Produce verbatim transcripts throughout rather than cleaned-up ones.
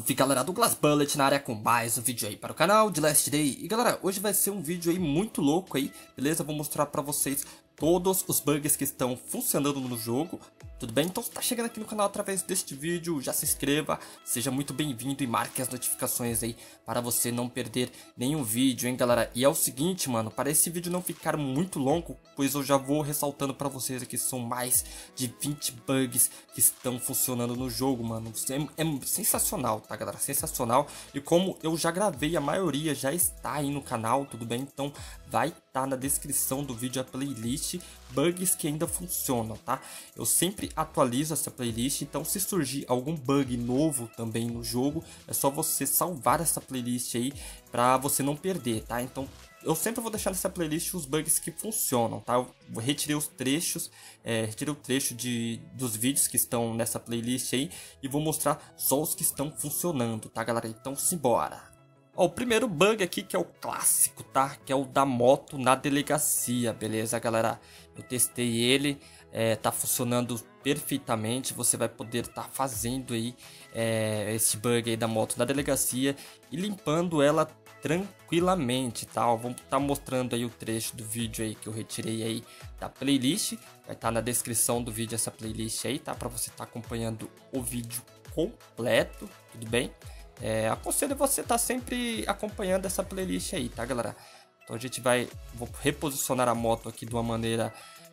Salve galera, Douglas Bullet na área com mais um vídeo aí para o canal de Last Day. E galera, hoje vai ser um vídeo aí muito louco aí, beleza? Vou mostrar para vocês todos os bugs que estão funcionando no jogo, tudo bem? Então se tá chegando aqui no canal através deste vídeo, já se inscreva, seja muito bem-vindo e marque as notificações aí para você não perder nenhum vídeo, hein galera? E é o seguinte, mano, para esse vídeo não ficar muito longo, pois eu já vou ressaltando para vocês aqui, são mais de vinte bugs que estão funcionando no jogo, mano. É, é sensacional, tá galera? Sensacional. E como eu já gravei, a maioria já está aí no canal, tudo bem? Então vai estar na descrição do vídeo a playlist bugs que ainda funcionam, tá? Eu sempre atualizo essa playlist, então se surgir algum bug novo também no jogo, é só você salvar essa playlist aí para você não perder, tá? Então eu sempre vou deixar nessa playlist os bugs que funcionam, tá? Eu retirei os trechos, é, retirei o trecho de, dos vídeos que estão nessa playlist aí e vou mostrar só os que estão funcionando, tá galera? Então simbora! Ó, o primeiro bug aqui que é o clássico, tá? Que é o da moto na delegacia, beleza galera? Eu testei ele, é, tá funcionando perfeitamente, você vai poder estar tá fazendo aí é, esse bug aí da moto na delegacia e limpando ela tranquilamente, tá? Ó, vamos estar tá mostrando aí o trecho do vídeo aí que eu retirei aí da playlist, vai estar tá na descrição do vídeo essa playlist aí, tá? Para você estar tá acompanhando o vídeo completo, tudo bem? É, aconselho você estar tá sempre acompanhando essa playlist aí, tá galera? Então a gente vai, vou reposicionar a moto aqui de uma maneira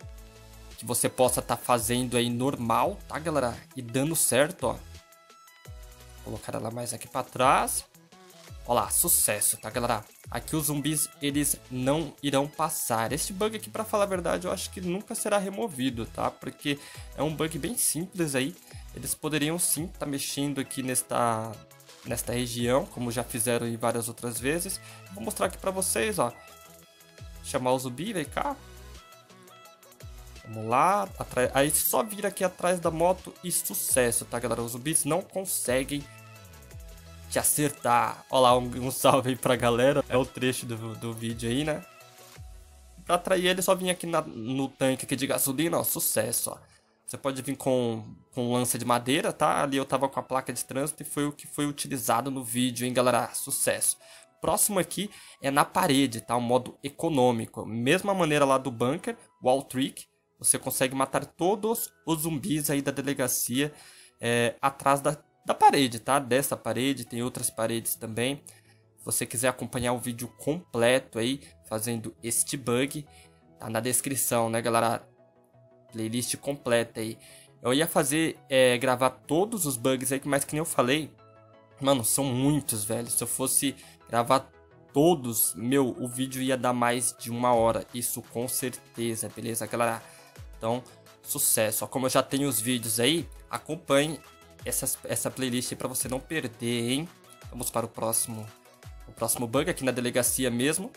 que você possa estar tá fazendo aí normal, tá galera? E dando certo, ó. Vou colocar ela mais aqui para trás. Olha lá, sucesso, tá galera? Aqui os zumbis, eles não irão passar. Este bug aqui, para falar a verdade, eu acho que nunca será removido, tá? Porque é um bug bem simples aí. Eles poderiam sim estar tá mexendo aqui nesta... nesta região, como já fizeram em várias outras vezes. Vou mostrar aqui pra vocês, ó. Chamar o zumbi, vem cá. Vamos lá. Aí só vir aqui atrás da moto e sucesso, tá galera? Os zumbis não conseguem te acertar. Olha lá, um, um salve aí pra galera. É o trecho do, do vídeo aí, né? Pra atrair ele, só vir aqui na, no tanque aqui de gasolina, ó. Sucesso, ó. Você pode vir com, com lança de madeira, tá? Ali eu tava com a placa de trânsito e foi o que foi utilizado no vídeo, hein, galera? Sucesso! Próximo aqui é na parede, tá? O modo econômico. Mesma maneira lá do bunker, wall trick. Você consegue matar todos os zumbis aí da delegacia é, atrás da, da parede, tá? Dessa parede, tem outras paredes também. Se você quiser acompanhar o vídeo completo aí, fazendo este bug, tá na descrição, né, galera? Playlist completa aí. Eu ia fazer, é, gravar todos os bugs aí, mas que nem eu falei, mano, são muitos, velho. Se eu fosse gravar todos, meu, o vídeo ia dar mais de uma hora. Isso com certeza, beleza, galera? Então, sucesso. Ó, como eu já tenho os vídeos aí, acompanhe essas, essa playlist aí pra você não perder, hein? Vamos para o próximo, o próximo bug aqui na delegacia mesmo.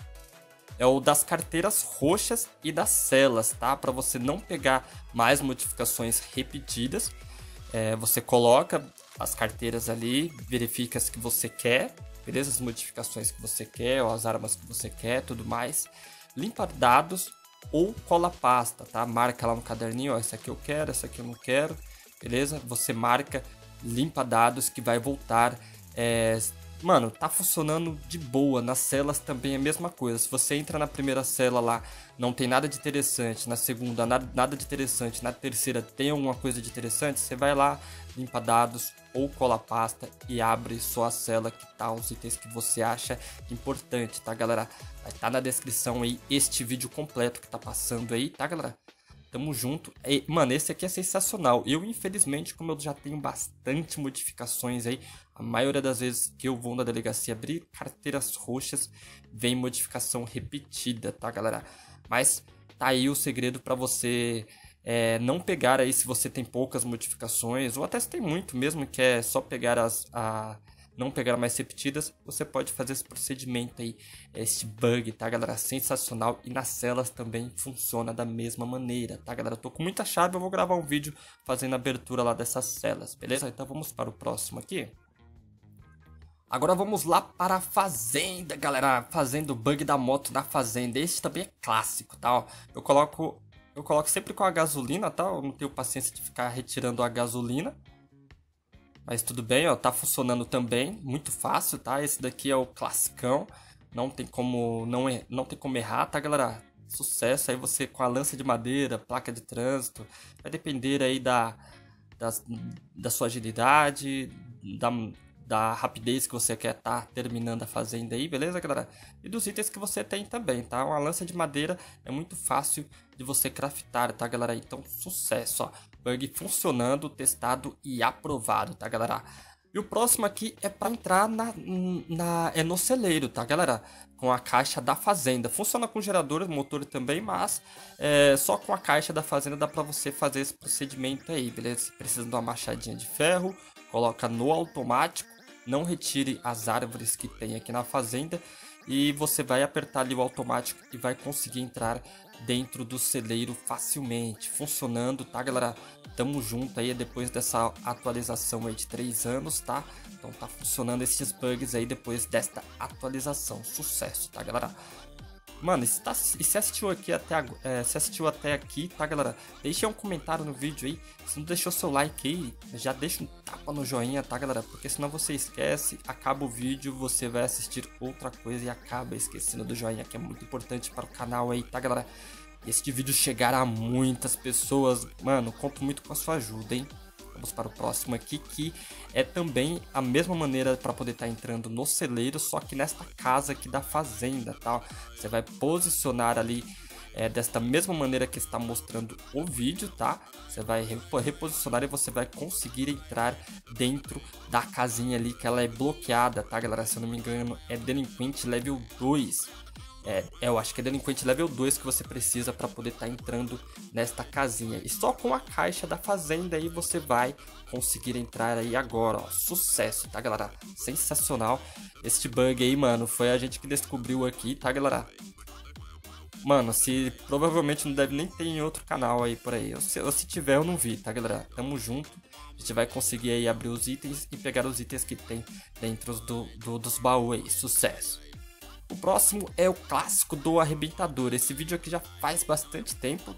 É o das carteiras roxas e das celas, tá? Para você não pegar mais modificações repetidas. É, você coloca as carteiras ali, verifica as que você quer, beleza? As modificações que você quer, ou as armas que você quer, tudo mais. Limpa dados ou cola pasta, tá? Marca lá no caderninho, ó, essa aqui eu quero, essa aqui eu não quero, beleza? Você marca, limpa dados que vai voltar... É, mano, tá funcionando de boa. Nas celas também é a mesma coisa. Se você entra na primeira cela lá, não tem nada de interessante. Na segunda, nada, nada de interessante. Na terceira, tem alguma coisa de interessante. Você vai lá, limpa dados ou cola pasta e abre só a cela que tá os itens que você acha importante, tá, galera? Vai tá na descrição aí este vídeo completo que tá passando aí, tá, galera? Tamo junto. E, mano, esse aqui é sensacional. Eu, infelizmente, como eu já tenho bastante modificações aí, a maioria das vezes que eu vou na delegacia abrir carteiras roxas, vem modificação repetida, tá, galera? Mas tá aí o segredo pra você é, não pegar aí se você tem poucas modificações, ou até se tem muito mesmo, que é só pegar as... A, não pegar mais repetidas, você pode fazer esse procedimento aí, este bug, tá galera? Sensacional. E nas celas também funciona da mesma maneira, tá galera? Eu tô com muita chave, eu vou gravar um vídeo fazendo a abertura lá dessas celas, beleza? Então vamos para o próximo aqui. Agora vamos lá para a fazenda, galera. Fazendo o bug da moto na fazenda. Esse também é clássico, tá? Eu coloco, eu coloco sempre com a gasolina, tá? Eu não tenho paciência de ficar retirando a gasolina. Mas tudo bem, ó, tá funcionando também, muito fácil, tá? Esse daqui é o classicão, não tem como não, er não tem como errar, tá, galera? Sucesso aí você com a lança de madeira, placa de trânsito, vai depender aí da, da, da sua agilidade, da, da rapidez que você quer estar tá terminando a fazenda aí, beleza, galera? E dos itens que você tem também, tá? Uma lança de madeira é muito fácil de você craftar, tá, galera? Então, sucesso, ó. Bug funcionando, testado e aprovado, tá, galera? E o próximo aqui é para entrar na, na, é no celeiro, tá, galera? Com a caixa da fazenda. Funciona com gerador, motor também, mas é, só com a caixa da fazenda dá para você fazer esse procedimento aí, beleza? Você precisa de uma machadinha de ferro, coloca no automático, não retire as árvores que tem aqui na fazenda e você vai apertar ali o automático e vai conseguir entrar dentro do celeiro facilmente, funcionando, tá, galera? Tamo junto aí depois dessa atualização aí de três anos, tá? Então tá funcionando esses bugs aí depois desta atualização, sucesso, tá, galera? Mano, e se, tá, e se assistiu aqui até é, se assistiu até aqui, tá, galera? Deixa um comentário no vídeo aí. Se não deixou seu like aí, já deixa um tapa no joinha, tá, galera? Porque senão você esquece, acaba o vídeo, você vai assistir outra coisa e acaba esquecendo do joinha, que é muito importante para o canal aí, tá, galera? E esse vídeo chegar a muitas pessoas, mano, conto muito com a sua ajuda, hein? Vamos para o próximo aqui, que é também a mesma maneira para poder estar tá entrando no celeiro, só que nesta casa aqui da fazenda, tá? Você vai posicionar ali é, desta mesma maneira que está mostrando o vídeo, tá? Você vai reposicionar e você vai conseguir entrar dentro da casinha ali, que ela é bloqueada, tá, galera? Se eu não me engano, é delinquente level dois. É, eu acho que é delinquente level dois que você precisa para poder estar tá entrando nesta casinha. E só com a caixa da fazenda aí você vai conseguir entrar aí agora, ó. Sucesso, tá, galera? Sensacional. Este bug aí, mano, foi a gente que descobriu aqui, tá, galera? Mano, se provavelmente não deve nem ter em outro canal aí por aí. Ou se, ou se tiver, eu não vi, tá, galera? Tamo junto. A gente vai conseguir aí abrir os itens e pegar os itens que tem dentro do, do, dos baús aí. Sucesso. O próximo é o clássico do arrebentador. Esse vídeo aqui já faz bastante tempo.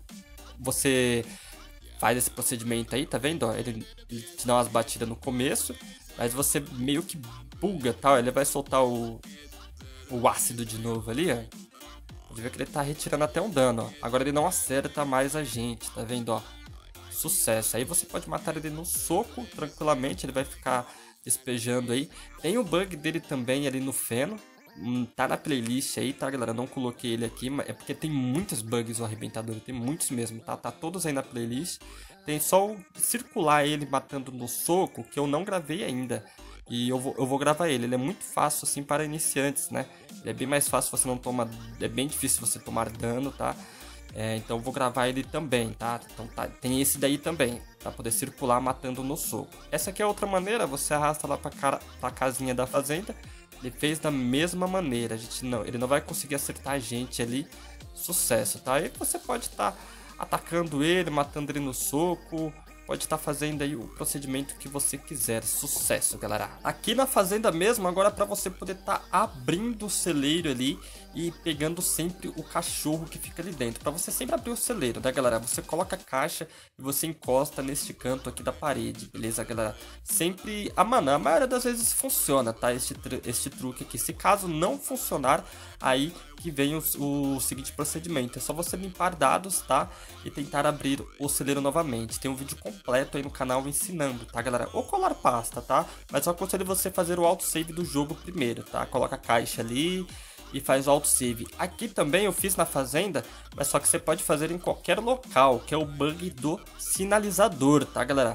Você faz esse procedimento aí, tá vendo? Ó, ele, ele te dá umas batidas no começo, mas você meio que buga, tal. Ele vai soltar o, o ácido de novo ali, ó. Pode ver que ele tá retirando até um dano, ó. Agora ele não acerta mais a gente, tá vendo, ó? Sucesso. Aí você pode matar ele no soco, tranquilamente. Ele vai ficar despejando aí. Tem o bug dele também ali no feno. Tá na playlist aí, tá, galera? Não coloquei ele aqui, mas é porque tem muitos bugs o arrebentador, tem muitos mesmo, tá? Tá todos aí na playlist. Tem só o circular ele matando no soco, que eu não gravei ainda. E eu vou, eu vou gravar ele, ele é muito fácil assim para iniciantes, né? Ele é bem mais fácil, você não toma, é bem difícil você tomar dano, tá? É, então eu vou gravar ele também, tá? Então tá, tem esse daí também, pra poder circular matando no soco. Essa aqui é outra maneira, você arrasta lá pra, cara, pra casinha da fazenda. Ele fez da mesma maneira, a gente não, ele não vai conseguir acertar a gente ali, sucesso, tá? Aí você pode estar tá atacando ele, matando ele no soco, pode estar tá fazendo aí o procedimento que você quiser, sucesso, galera. Aqui na fazenda mesmo, agora para você poder estar tá abrindo o celeiro ali e pegando sempre o cachorro que fica ali dentro. Para você sempre abrir o celeiro, né, galera? Você coloca a caixa e você encosta neste canto aqui da parede, beleza, galera? Sempre, ah, mano, a maioria das vezes funciona, tá? Este, este truque aqui. Se caso não funcionar, aí que vem o, o seguinte procedimento. É só você limpar dados, tá? E tentar abrir o celeiro novamente. Tem um vídeo completo aí no canal ensinando, tá, galera? Ou colar pasta, tá? Mas eu aconselho você fazer o autosave do jogo primeiro, tá? Coloca a caixa ali e faz o autosave. Aqui também eu fiz na fazenda, mas só que você pode fazer em qualquer local, que é o bug do sinalizador, tá, galera?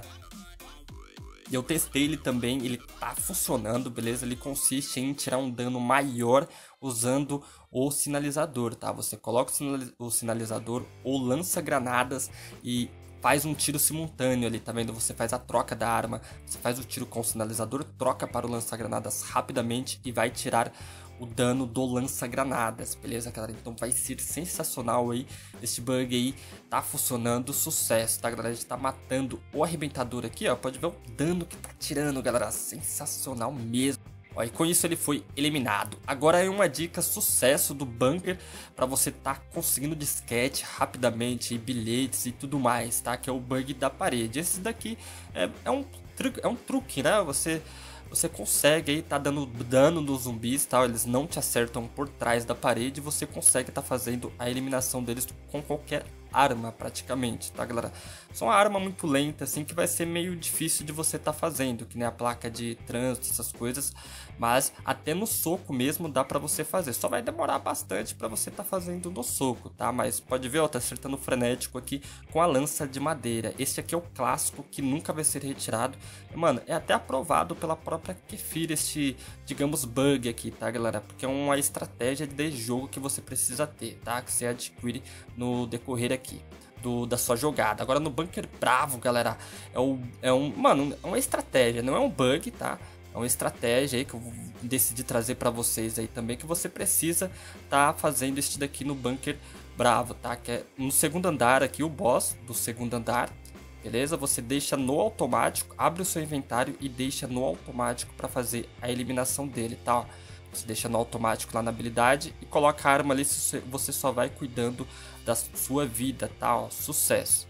Eu testei ele também, ele tá funcionando, beleza? Ele consiste em tirar um dano maior usando o sinalizador, tá? Você coloca o sinalizador ou lança granadas e faz um tiro simultâneo ali, tá vendo? Você faz a troca da arma, você faz o tiro com o sinalizador, troca para o lança-granadas rapidamente e vai tirar o dano do lança-granadas, beleza, galera? Então vai ser sensacional aí, esse bug aí tá funcionando, sucesso, tá, galera? A gente tá matando o arrebentador aqui, ó, pode ver o dano que tá tirando, galera, sensacional mesmo. Ó, e com isso ele foi eliminado. Agora é uma dica sucesso do bunker para você tá conseguindo disquete rapidamente, e bilhetes e tudo mais, tá? Que é o bug da parede. Esse daqui é, é um truque, é um truque, né? Você, você consegue aí tá dando dano nos zumbis, tal. Eles não te acertam por trás da parede. Você consegue tá fazendo a eliminação deles com qualquer arma, praticamente, tá, galera? Só uma arma muito lenta, assim, que vai ser meio difícil de você tá fazendo, que nem a placa de trânsito, essas coisas. Mas até no soco mesmo dá pra você fazer. Só vai demorar bastante pra você tá fazendo no soco, tá? Mas pode ver, ó, tá acertando frenético aqui com a lança de madeira. Esse aqui é o clássico que nunca vai ser retirado. Mano, é até aprovado pela própria Kefir este, digamos, bug aqui, tá, galera? Porque é uma estratégia de jogo que você precisa ter, tá? Que você adquire no decorrer aqui do, da sua jogada. Agora no Bunker Bravo, galera, é, o, é um, mano, é uma estratégia, não é um bug, tá? É uma estratégia aí que eu decidi trazer para vocês aí também, que você precisa tá fazendo este daqui no Bunker Bravo, tá? Que é no segundo andar aqui, o boss do segundo andar, beleza? Você deixa no automático, abre o seu inventário e deixa no automático para fazer a eliminação dele, tá? Você deixa no automático lá na habilidade e coloca a arma ali, você só vai cuidando da sua vida, tá? Ó, sucesso.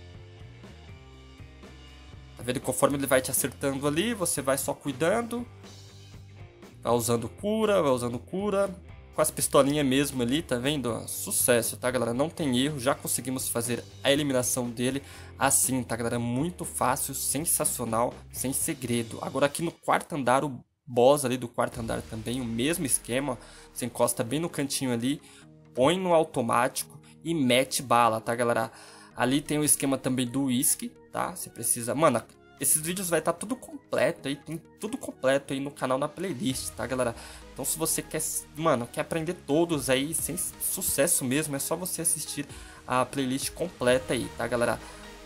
Tá vendo? Conforme ele vai te acertando ali, você vai só cuidando. Vai usando cura, vai usando cura. Com as pistolinhas mesmo ali, tá vendo? Sucesso, tá, galera? Não tem erro. Já conseguimos fazer a eliminação dele assim, tá, galera? Muito fácil, sensacional, sem segredo. Agora aqui no quarto andar, o boss ali do quarto andar também, o mesmo esquema. Você encosta bem no cantinho ali, põe no automático e mete bala, tá, galera? Ali tem o esquema também do whisky, tá? Você precisa... Mano, esses vídeos vai estar tá tudo completo aí, tem tudo completo aí no canal, na playlist, tá, galera? Então se você quer, mano, quer aprender todos aí, sem sucesso mesmo, é só você assistir a playlist completa aí, tá, galera?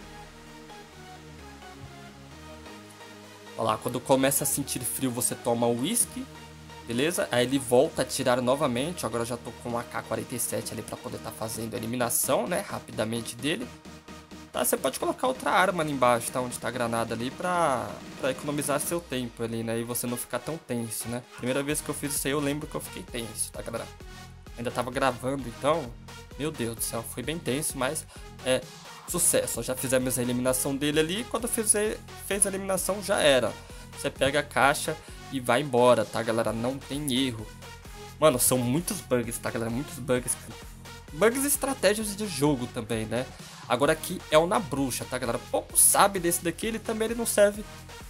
Olha lá, quando começa a sentir frio, você toma o whisky, beleza? Aí ele volta a atirar novamente. Agora eu já tô com um A K quarenta e sete ali pra poder estar tá fazendo a eliminação, né? Rapidamente dele. Tá, você pode colocar outra arma ali embaixo, tá? Onde tá a granada ali pra, pra economizar seu tempo ali, né? E você não ficar tão tenso, né? Primeira vez que eu fiz isso aí, eu lembro que eu fiquei tenso, tá, galera? Ainda tava gravando, então... Meu Deus do céu, foi bem tenso, mas... É... Sucesso, já fizemos a eliminação dele ali. Quando fizer, fez a eliminação, já era. Você pega a caixa e vai embora, tá, galera? Não tem erro. Mano, são muitos bugs, tá, galera? Muitos bugs. Bugs e estratégias de jogo também, né? Agora aqui é o na bruxa, tá, galera? Pouco sabe desse daqui, ele também ele não serve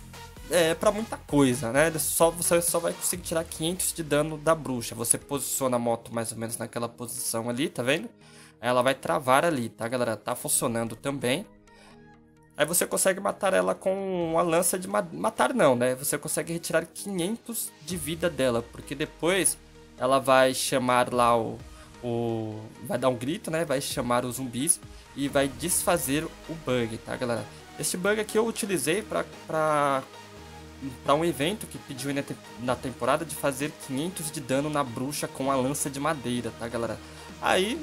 é, pra muita coisa, né? Só, você só vai conseguir tirar quinhentos de dano da bruxa. Você posiciona a moto mais ou menos naquela posição ali, tá vendo? Ela vai travar ali, tá, galera? Tá funcionando também. Aí você consegue matar ela com uma lança de... Ma matar não, né? Você consegue retirar quinhentos de vida dela. Porque depois ela vai chamar lá o... o... Vai dar um grito, né? Vai chamar os zumbis e vai desfazer o bug, tá, galera? Este bug aqui eu utilizei pra... pra... para um evento que pediu na temporada de fazer quinhentos de dano na bruxa com a lança de madeira, tá, galera? Aí...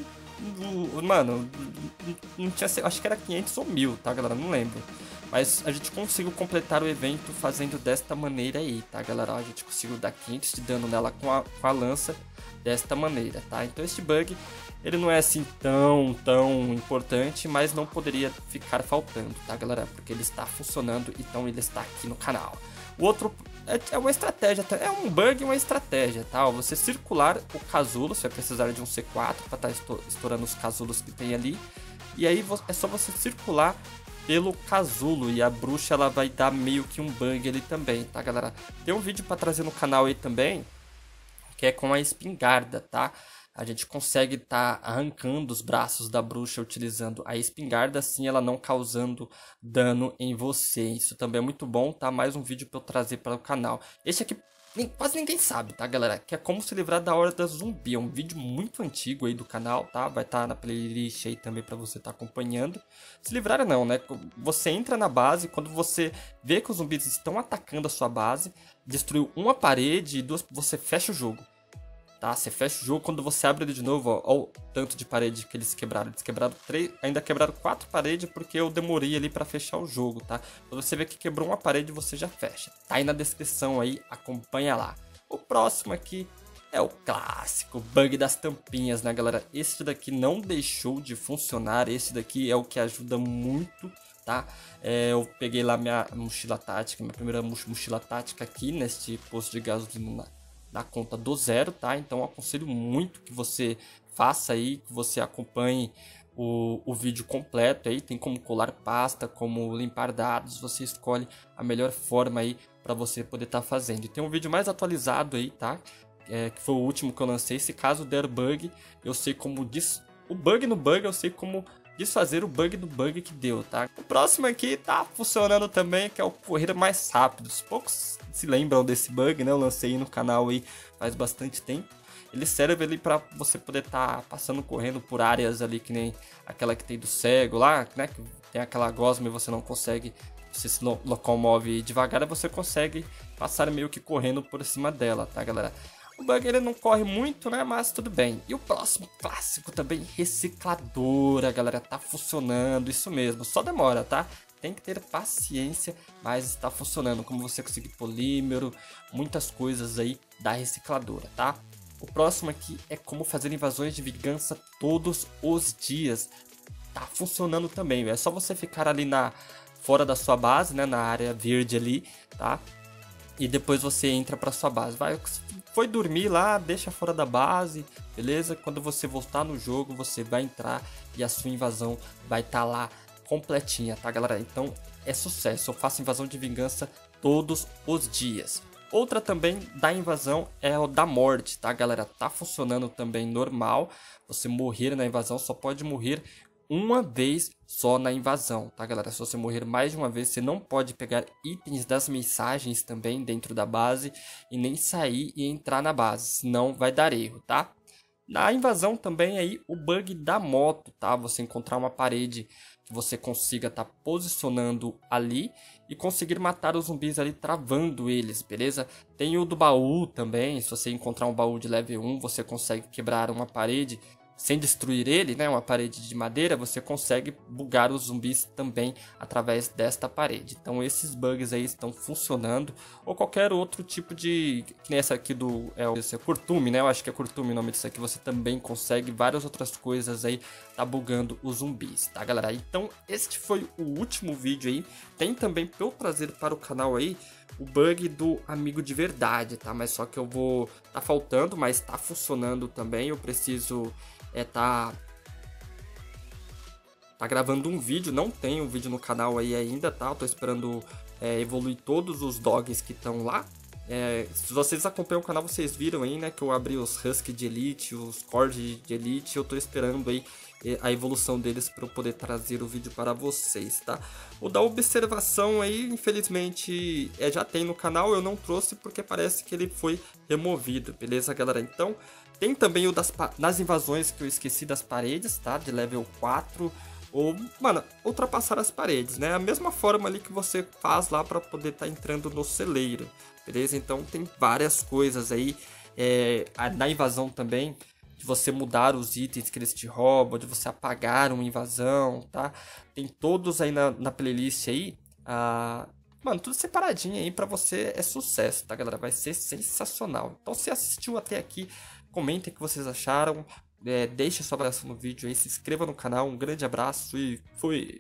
Mano, não tinha, acho que era quinhentos ou mil, tá, galera? Não lembro. Mas a gente conseguiu completar o evento fazendo desta maneira aí, tá, galera? A gente conseguiu dar quinhentos de dano nela com a, com a lança desta maneira, tá? Então este bug, ele não é assim tão, tão importante, mas não poderia ficar faltando, tá, galera? Porque ele está funcionando, então ele está aqui no canal. O outro é uma estratégia, é um bug e uma estratégia, tá? Você circular o casulo, você vai precisar de um C quatro para estar tá estourando os casulos que tem ali. E aí é só você circular pelo casulo e a bruxa ela vai dar meio que um bug ali também, tá, galera? Tem um vídeo para trazer no canal aí também, que é com a espingarda, tá? A gente consegue estar tá arrancando os braços da bruxa utilizando a espingarda, assim ela não causando dano em você. Isso também é muito bom, tá? Mais um vídeo para eu trazer para o canal. Esse aqui nem, quase ninguém sabe, tá, galera? Que é como se livrar da horda zumbi. É um vídeo muito antigo aí do canal, tá? Vai estar tá na playlist aí também para você estar tá acompanhando. Se livrar não, né? Você entra na base, quando você vê que os zumbis estão atacando a sua base, destruiu uma parede e duas, você fecha o jogo. Tá, você fecha o jogo, quando você abre ele de novo, ó, ó o tanto de parede que eles quebraram. Eles quebraram três, ainda quebraram quatro paredes porque eu demorei ali pra fechar o jogo, tá? Quando você vê que quebrou uma parede, você já fecha. Tá aí na descrição aí, acompanha lá. O próximo aqui é o clássico bug das tampinhas, né, galera? Esse daqui não deixou de funcionar, esse daqui é o que ajuda muito tá? É, eu peguei lá minha mochila tática, minha primeira mochila tática aqui neste posto de gasolina na, na conta do zero, tá? Então eu aconselho muito que você faça aí, que você acompanhe o, o vídeo completo aí. Tem como colar pasta, como limpar dados, você escolhe a melhor forma aí para você poder estar tá fazendo. E tem um vídeo mais atualizado aí, tá? É, que foi o último que eu lancei. Se caso der bug, eu sei como des... o bug no bug, eu sei como desfazer o bug do bug que deu, tá? O próximo aqui tá funcionando também, que é o correr mais rápido. Poucos se lembram desse bug, né? Eu lancei no canal aí faz bastante tempo. Ele serve ali para você poder estar tá passando correndo por áreas ali, que nem aquela que tem do cego lá, né? Que tem aquela gosma e você não consegue, você se locomove devagar, e você consegue passar meio que correndo por cima dela, tá, galera? O bug ele não corre muito, né? Mas tudo bem. E o próximo clássico também, recicladora, galera. Tá funcionando, isso mesmo. Só demora, tá? Tem que ter paciência, mas está funcionando. Como você conseguir polímero, muitas coisas aí da recicladora, tá? O próximo aqui é como fazer invasões de vingança todos os dias. Tá funcionando também. É só você ficar ali na fora da sua base, né? Na área verde ali, tá? E depois você entra para sua base. Vai, foi dormir lá, deixa fora da base, beleza? Quando você voltar no jogo, você vai entrar e a sua invasão vai estar tá lá completinha, tá, galera? Então é sucesso. Eu faço invasão de vingança todos os dias. Outra também da invasão é o da morte, tá, galera? Tá funcionando também normal. Você morrer na invasão só pode morrer uma vez só na invasão, tá, galera? Se você morrer mais de uma vez, você não pode pegar itens das mensagens também dentro da base e nem sair e entrar na base, senão vai dar erro, tá? Na invasão também aí o bug da moto, tá? Você encontrar uma parede que você consiga estar tá posicionando ali e conseguir matar os zumbis ali travando eles, beleza? Tem o do baú também. Se você encontrar um baú de level um, você consegue quebrar uma parede sem destruir ele, né? Uma parede de madeira, você consegue bugar os zumbis também através desta parede. Então esses bugs aí estão funcionando, ou qualquer outro tipo de, que nem essa aqui do é, esse é curtume, né? Eu acho que é curtume o nome disso aqui. Você também consegue várias outras coisas aí, tá bugando os zumbis, tá, galera? Então este foi o último vídeo aí. Tem também para eu trazer para o canal aí o bug do amigo de verdade, tá? Mas só que eu vou tá faltando, mas tá funcionando também. Eu preciso é tá tá gravando um vídeo, não tem um vídeo no canal aí ainda, tá? Eu tô esperando é, evoluir todos os dogs que estão lá. É, se vocês acompanham o canal, vocês viram aí, né, que eu abri os Husky de Elite, os Cord de Elite. Eu tô esperando aí a evolução deles para eu poder trazer o vídeo para vocês, tá? O da observação aí, infelizmente, é, já tem no canal, eu não trouxe porque parece que ele foi removido, beleza, galera? Então, tem também o das, das invasões que eu esqueci das paredes, tá? De level quatro, ou, mano, ultrapassar as paredes, né? A mesma forma ali que você faz lá para poder estar tá entrando no celeiro, beleza? Então, tem várias coisas aí, é, na invasão também, de você mudar os itens que eles te roubam, de você apagar uma invasão, tá? Tem todos aí na, na playlist aí, ah, mano, tudo separadinho aí pra você, é sucesso, tá, galera? Vai ser sensacional. Então, se assistiu até aqui, comentem o que vocês acharam, é, deixe sua avaliação no vídeo aí, se inscreva no canal, um grande abraço e fui!